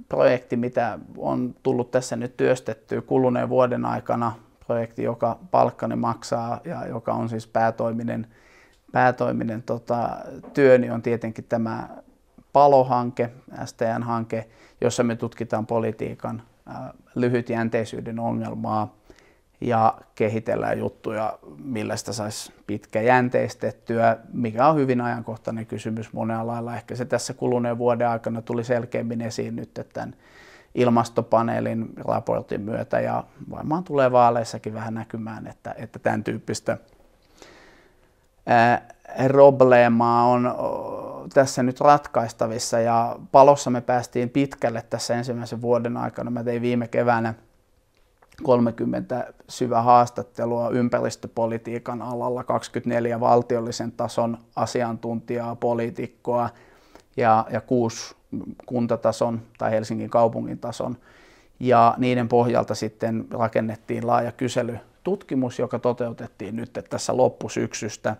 projekti, mitä on tullut tässä nyt työstettyä kuluneen vuoden aikana. Projekti, joka palkkani maksaa ja joka on siis päätoiminen työni, on tietenkin tämä PALO-hanke, STN-hanke, jossa me tutkitaan politiikan lyhytjänteisyyden ongelmaa ja kehitellään juttuja, millä sitä saisi pitkäjänteistettyä, mikä on hyvin ajankohtainen kysymys monella lailla. Ehkä se tässä kuluneen vuoden aikana tuli selkeämmin esiin nyt tämän ilmastopaneelin raportin myötä ja varmaan tulee vaaleissakin vähän näkymään, että tämän tyyppistä probleemaa on tässä nyt ratkaistavissa ja PALOssa me päästiin pitkälle tässä ensimmäisen vuoden aikana. Mä tein viime keväänä 30 syvää haastattelua ympäristöpolitiikan alalla, 24 valtiollisen tason asiantuntijaa, poliitikkoa ja 6 kuntatason tai Helsingin kaupungin tason. Ja niiden pohjalta sitten rakennettiin laaja kyselytutkimus, joka toteutettiin nyt tässä loppusyksystä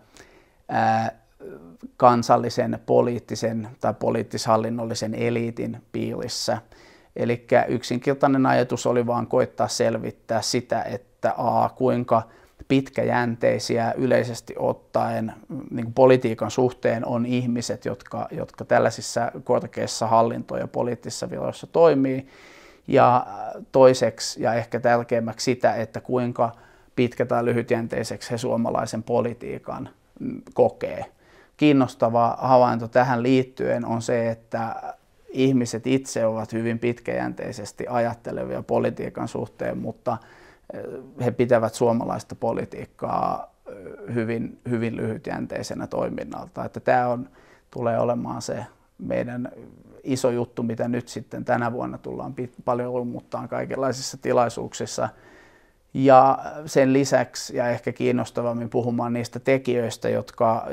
kansallisen poliittisen tai poliittishallinnollisen eliitin piirissä. Eli yksinkertainen ajatus oli vaan koittaa selvittää sitä, että kuinka pitkäjänteisiä yleisesti ottaen niin politiikan suhteen on ihmiset, jotka tällaisissa korkeissa hallinto- ja poliittisissa viroissa toimii. Ja toiseksi ja ehkä tärkeimmäksi sitä, että kuinka pitkä tai lyhytjänteiseksi he suomalaisen politiikan kokee. Kiinnostava havainto tähän liittyen on se, että ihmiset itse ovat hyvin pitkäjänteisesti ajattelevia politiikan suhteen, mutta he pitävät suomalaista politiikkaa hyvin, hyvin lyhytjänteisenä toiminnalta. Että tämä tulee olemaan se meidän iso juttu, mitä nyt sitten tänä vuonna tullaan paljon rummuttaan kaikenlaisissa tilaisuuksissa. Ja sen lisäksi ja ehkä kiinnostavammin puhumaan niistä tekijöistä, jotka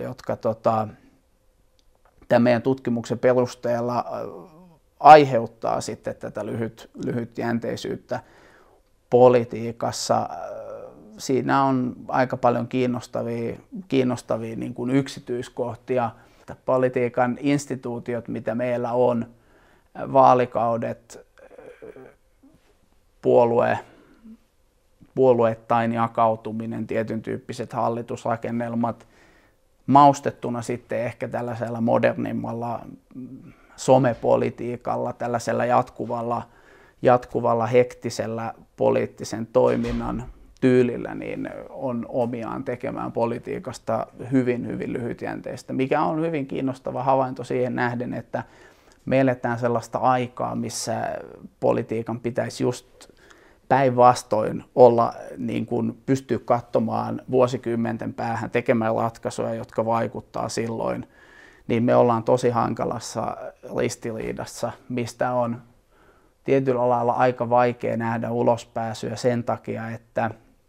tämän meidän tutkimuksen perusteella aiheuttaa sitten tätä lyhytjänteisyyttä politiikassa. Siinä on aika paljon kiinnostavia niin kuin yksityiskohtia. Politiikan instituutiot, mitä meillä on, vaalikaudet, puolueittain jakautuminen, tietyn tyyppiset hallitusrakennelmat, maustettuna sitten ehkä tällaisella modernimmalla somepolitiikalla, tällaisella jatkuvalla hektisellä poliittisen toiminnan tyylillä, niin on omiaan tekemään politiikasta hyvin, hyvin lyhytjänteistä, mikä on hyvin kiinnostava havainto siihen nähden, että me eletään sellaista aikaa, missä politiikan pitäisi just päinvastoin olla, niin kuin pystyy katsomaan vuosikymmenten päähän, tekemään ratkaisuja, jotka vaikuttaa silloin, niin me ollaan tosi hankalassa ristiriidassa, mistä on tietyllä lailla aika vaikea nähdä ulospääsyä sen takia, että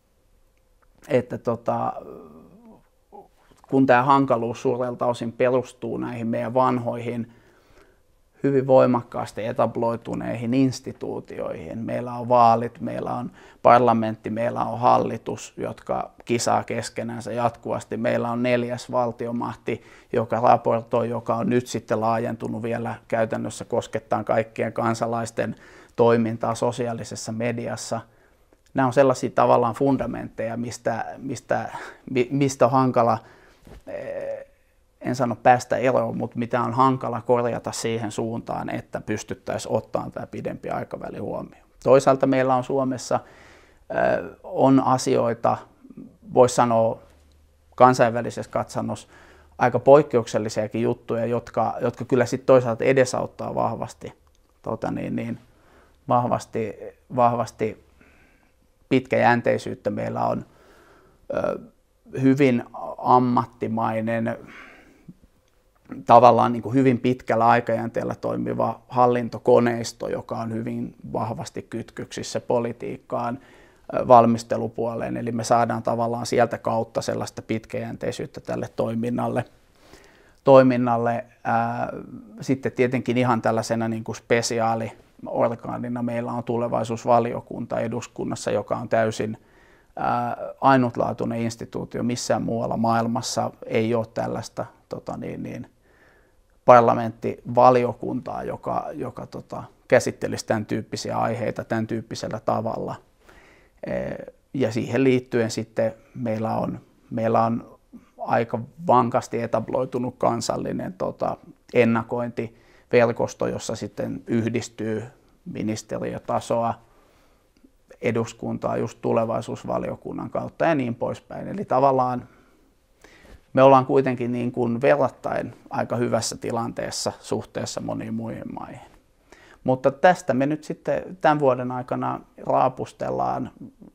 kun tämä hankaluus suurelta osin perustuu näihin meidän vanhoihin, hyvin voimakkaasti etabloituneihin instituutioihin. Meillä on vaalit, meillä on parlamentti, meillä on hallitus, jotka kisaa keskenänsä jatkuvasti. Meillä on 4. valtiomahti, joka raportoi, joka on nyt sitten laajentunut vielä käytännössä koskettaan kaikkien kansalaisten toimintaa sosiaalisessa mediassa. Nämä on sellaisia tavallaan fundamentteja, mistä on hankala, en sano päästä eroon, mutta mitä on hankala korjata siihen suuntaan, että pystyttäisiin ottamaan tämä pidempi aikaväli huomioon. Toisaalta meillä on Suomessa on asioita, voisi sanoa kansainvälisessä katsannossa, aika poikkeuksellisiakin juttuja, jotka kyllä sitten toisaalta edesauttaa vahvasti pitkäjänteisyyttä. Meillä on hyvin ammattimainen, tavallaan niin kuin hyvin pitkällä aikajänteellä toimiva hallintokoneisto, joka on hyvin vahvasti kytköksissä politiikkaan, valmistelupuoleen. Eli me saadaan tavallaan sieltä kautta sellaista pitkäjänteisyyttä tälle toiminnalle. Sitten tietenkin ihan tällaisena niin kuin spesiaaliorgaanina meillä on tulevaisuusvaliokunta eduskunnassa, joka on täysin ainutlaatuinen instituutio. Missään muualla maailmassa ei ole tällaista parlamenttivaliokuntaa, joka käsittelisi tämän tyyppisiä aiheita tämän tyyppisellä tavalla. Ja siihen liittyen sitten meillä on aika vankasti etabloitunut kansallinen ennakointiverkosto, jossa sitten yhdistyy ministeriötasoa, eduskuntaa just tulevaisuusvaliokunnan kautta ja niin poispäin. Eli tavallaan me ollaan kuitenkin niin kuin verrattain aika hyvässä tilanteessa suhteessa moniin muihin maihin. Mutta tästä me nyt sitten tämän vuoden aikana raapustellaan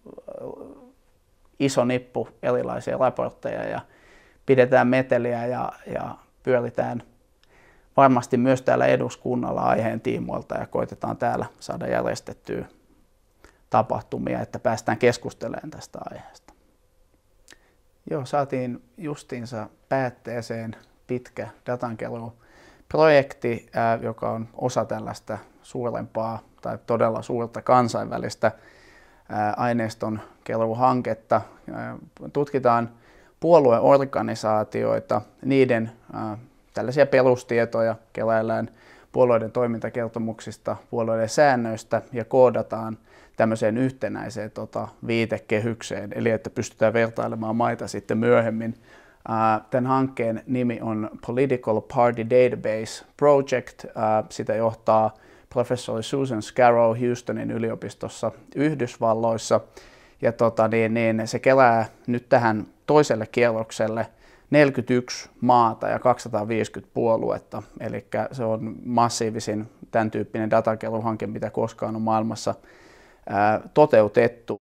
iso nippu erilaisia raportteja ja pidetään meteliä ja pyöritään varmasti myös täällä eduskunnalla aiheen tiimoilta ja koitetaan täällä saada järjestettyä tapahtumia, että päästään keskustelemaan tästä aiheesta. Joo, saatiin justiinsa päätteeseen pitkä datankeruuprojekti, joka on osa tällaista suurempaa tai todella suurta kansainvälistä aineiston keruuhanketta. Tutkitaan puolueorganisaatioita, niiden tällaisia perustietoja keräillään puolueiden toimintakertomuksista, puolueiden säännöistä ja koodataan tämmöiseen yhtenäiseen viitekehykseen, eli että pystytään vertailemaan maita sitten myöhemmin. Tämän hankkeen nimi on Political Party Database Project. Sitä johtaa professori Susan Scarrow Houstonin yliopistossa Yhdysvalloissa. Ja se kerää nyt tähän toiselle kierrokselle 41 maata ja 250 puoluetta. Eli se on massiivisin tämän tyyppinen datakeruuhanke, mitä koskaan on maailmassa toteutettu.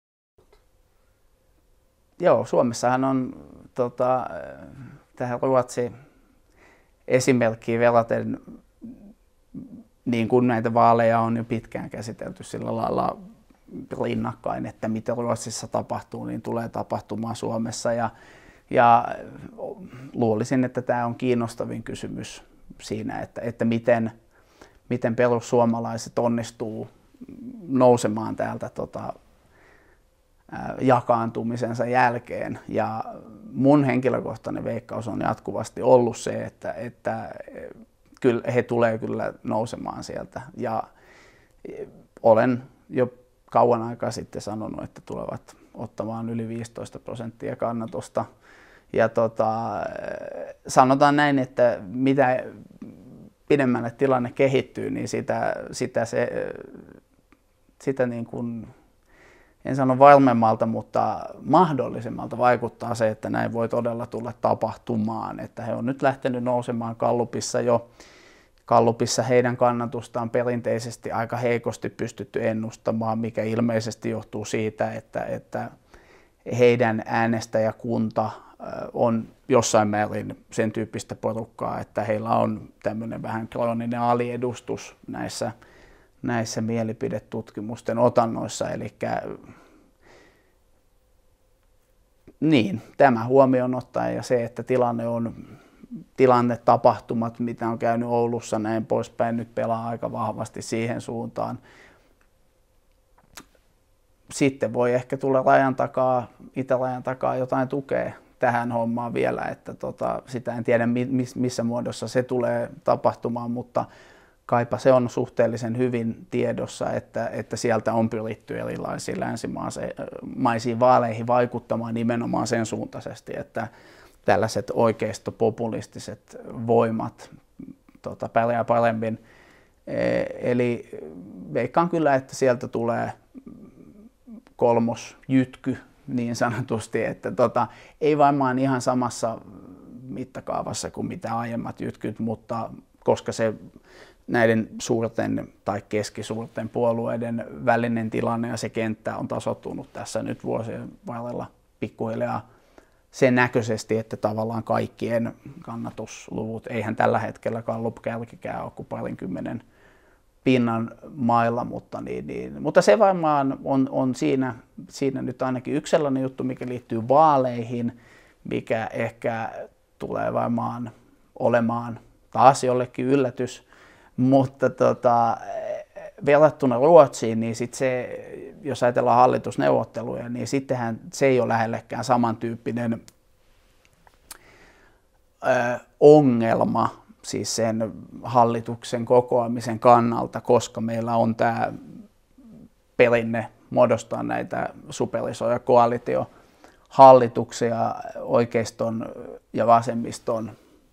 Joo, Suomessahan on tähän Ruotsin esimerkkiin verraten, niin kuin näitä vaaleja on jo pitkään käsitelty sillä lailla rinnakkain, että mitä Ruotsissa tapahtuu, niin tulee tapahtumaan Suomessa. Ja luulisin, että tämä on kiinnostavin kysymys siinä, että miten perussuomalaiset onnistuu nousemaan täältä jakaantumisensa jälkeen. Ja mun henkilökohtainen veikkaus on jatkuvasti ollut se, että kyllä he tulee kyllä nousemaan sieltä. Ja olen jo kauan aikaa sitten sanonut, että tulevat ottamaan yli 15% kannatusta. Ja sanotaan näin, että mitä pidemmälle tilanne kehittyy, niin sitä niin kuin, en sano varmemmalta, mutta mahdollisemmalta vaikuttaa se, että näin voi todella tulla tapahtumaan. Että he on nyt lähtenyt nousemaan Gallupissa jo. Gallupissa heidän kannatustaan perinteisesti aika heikosti pystytty ennustamaan, mikä ilmeisesti johtuu siitä, että heidän äänestäjäkunta on jossain määrin sen tyyppistä porukkaa, että heillä on tämmöinen vähän krooninen aliedustus näissä mielipidetutkimusten otannoissa. Eli niin, tämä huomioon ottaen ja se, että tapahtumat, mitä on käynyt Oulussa näin poispäin, nyt pelaa aika vahvasti siihen suuntaan. Sitten voi ehkä tulla itärajan takaa jotain tukea tähän hommaan vielä, että sitä en tiedä missä muodossa se tulee tapahtumaan, mutta kaipa se on suhteellisen hyvin tiedossa, että sieltä on pyritty erilaisiin länsimaisiin vaaleihin vaikuttamaan nimenomaan sen suuntaisesti, että tällaiset oikeistopopulistiset voimat pärjää paremmin. Eli veikkaan kyllä, että sieltä tulee kolmosjytky niin sanotusti, että ei varmaan ihan samassa mittakaavassa kuin mitä aiemmat jytkyt, mutta koska se näiden suurten tai keskisuurten puolueiden välinen tilanne ja se kenttä on tasoittunut tässä nyt vuosien varrella pikkuhiljaa sen näköisesti, että tavallaan kaikkien kannatusluvut, eihän tällä hetkellä Gallup-kärkikään ole kuin 20 pinnan mailla, mutta se varmaan on siinä nyt ainakin yksi sellainen juttu, mikä liittyy vaaleihin, mikä ehkä tulee varmaan olemaan taas jollekin yllätys, mutta verrattuna Ruotsiin, niin sit se, jos ajatellaan hallitusneuvotteluja, niin sittenhän se ei ole lähellekään samantyyppinen ongelma siis sen hallituksen kokoamisen kannalta, koska meillä on tämä perinne muodostaa näitä superisoja koalitiohallituksia oikeiston ja vasemmiston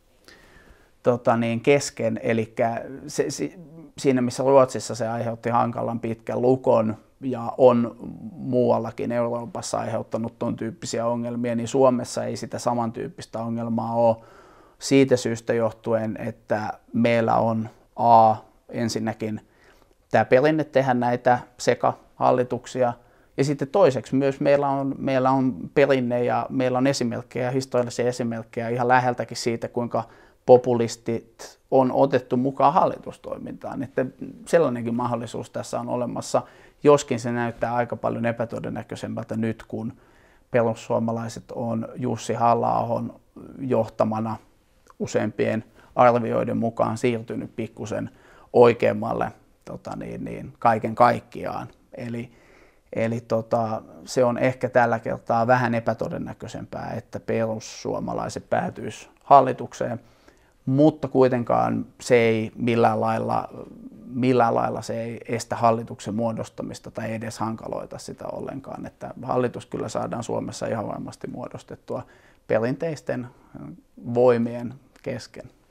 kesken. Eli siinä missä Ruotsissa se aiheutti hankalan pitkän lukon ja on muuallakin Euroopassa aiheuttanut tuon tyyppisiä ongelmia, niin Suomessa ei sitä samantyyppistä ongelmaa ole siitä syystä johtuen, että meillä on ensinnäkin tämä perinne tehdä näitä sekahallituksia, ja sitten toiseksi myös meillä on perinne ja meillä on esimerkkejä, historiallisia esimerkkejä ihan läheltäkin siitä, kuinka populistit on otettu mukaan hallitustoimintaan. Että sellainenkin mahdollisuus tässä on olemassa, joskin se näyttää aika paljon epätodennäköisemmältä nyt, kun perussuomalaiset on Jussi Halla-ahon johtamana useimpien arvioiden mukaan siirtynyt pikkusen oikeammalle kaiken kaikkiaan. Eli se on ehkä tällä kertaa vähän epätodennäköisempää, että perussuomalaiset päätyisi hallitukseen, mutta kuitenkaan se ei millään lailla se ei estä hallituksen muodostamista tai edes hankaloita sitä ollenkaan. Että hallitus kyllä saadaan Suomessa ihan varmasti muodostettua perinteisten voimien kesken.